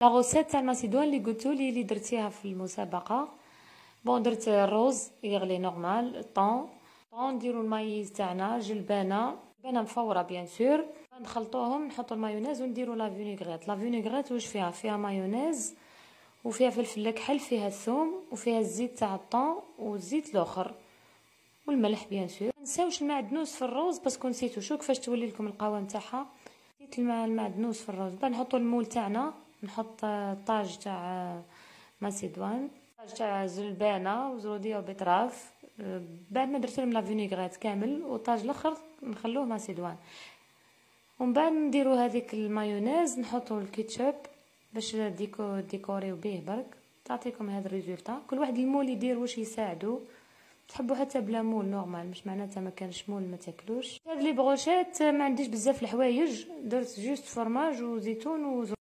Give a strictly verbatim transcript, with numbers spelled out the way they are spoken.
لا غوسيت تاع الماسيدوان اللي قلتولي اللي درتيها في المسابقه. بون درت الروز يغلي نورمال طون طون، نديرو المايز تاعنا جلبانه جلبانه مفوره بيان سور، نخلطوهم نحطو المايونيز ونديرو لا فينيغريت. لا فينيغريت واش فيها؟ فيها مايونيز وفيها فلفل كحل، فيها الثوم وفيها الزيت تاع الطون والزيت الاخر والملح بيان سور. منساوش المعدنوس في الروز باسكو نسيتو. شوف كيفاش تولي لكم القوام تاعها. نسيت المعدنوس في الروز. بعد نحطو المول تاعنا، نحط طاج تاع ماسيدوان، طاج تاع زلبانه وزروديه وبيتراف. بعد ما درت لهم لا فينيغريت كامل وطاج الاخر نخلوه ماسيدوان. ومن بعد نديرو هذيك المايونيز، نحطو الكيتشوب باش ديكو ديكوريو بيه برك. تعطيكم هذا الريزولتا. كل واحد المول يدير واش يساعدو. تحبوا حتى بلا مول نورمال، مش معناتها ما كانش مول ما تاكلوش. هاد لي بروشيت ما عنديش بزاف الحوايج، درت جوست فرماج وزيتون و